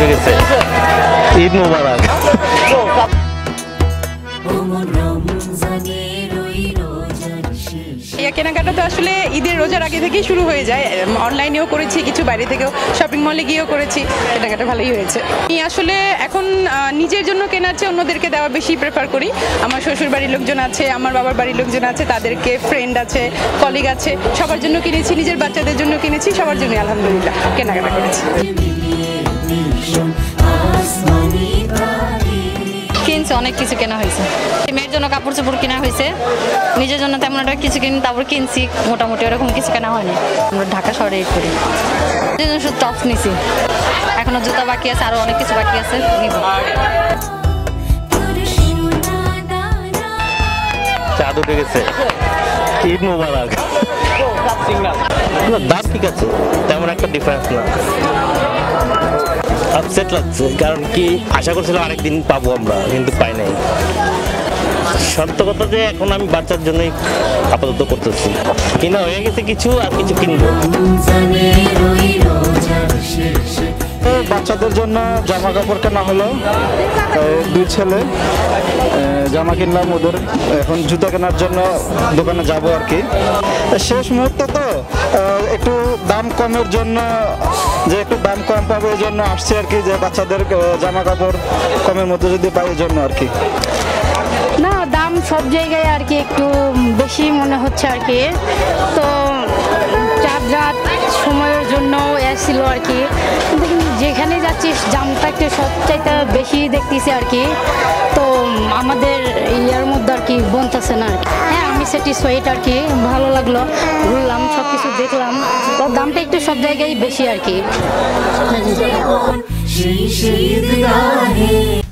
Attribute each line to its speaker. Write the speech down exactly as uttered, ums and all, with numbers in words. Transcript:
Speaker 1: উঠে গেছে। ঈদ মোবারক।
Speaker 2: কেনাকাটা তো আসলে ঈদের রোজার আগে থেকেই শুরু হয়ে যায়। অনলাইনেও করেছি, কিছু বাইরে থেকেও শপিং মলে গিয়েও করেছি। কেনাকাটা ভালোই হয়েছে। আমি আসলে এখন নিজের জন্য কেনার চেয়ে অন্যদেরকে দেওয়া বেশি প্রেফার করি। আমার শ্বশুর বাড়ির লোকজন আছে, আমার বাবার বাড়ির লোকজন আছে, তাদেরকে ফ্রেন্ড আছে, কলিগ আছে, সবার জন্য কিনেছি, নিজের বাচ্চাদের জন্য কিনেছি, সবার জন্য আলহামদুলিল্লাহ কেনাকাটা করেছি।
Speaker 3: কিনছে, অনেক কিছু কেনা হয়েছে। মেয়ের জন্য কাপড় চোপড় কেনা হয়েছে, নিজের জন্য তেমন একটা কিছু কিনি, তারপর কিনছি মোটামুটি ওরকম কিছু কেনা হয়নি। আমরা ঢাকা শহরে ঈদ করি, শুধু টপস নিছি, এখনো জুতা বাকি আছে, আরো অনেক কিছু বাকি আছে নিব।
Speaker 1: চাঁদ উঠে গেছে। ঈদ মোবারক। দাম ঠিক আছে, তেমন একটা ডিফারেন্স না। আপসেট লাগছে, কারণ কি আশা করছিলাম আরেকদিন পাবো আমরা, কিন্তু পাই নাই। সত্য কথা যে এখন আমি বাচ্চার জন্যই আপাতত করতেছি, কিনা হয়ে গেছে কিছু, আর কিছু কিনবো।
Speaker 4: বাচ্চাদের জন্য জামা কাপড় কেনা হলো, দুই ছেলে জামা কিনলাম, ওদের এখন জুতা কেনার জন্য দোকানে যাব আর কি। শেষ মুহূর্তে তো একটু দাম কমের জন্য, যে একটু দাম কম পাবে এই জন্য আসছে আর কি, যে বাচ্চাদের জামা কাপড় কমের মধ্যে যদি পাই এই জন্য আর কি।
Speaker 5: না, দাম সব জায়গায় আর কি একটু বেশি মনে হচ্ছে আর কি। তো চার রাত সময়ের জন্য এসেছিল আর কি, কিন্তু যেখানে যাচ্ছি দামটা একটু সবচাইতে বেশি দেখতেছি আর কি। তো আমাদের ইয়ার মধ্যে আর কি বনতেছে না আর কি। হ্যাঁ, আমি স্যাটিসফাইড আর কি, ভালো লাগলো, ঘুরলাম, সব কিছু দেখলাম। তো দামটা একটু সব জায়গায় বেশি আর কি।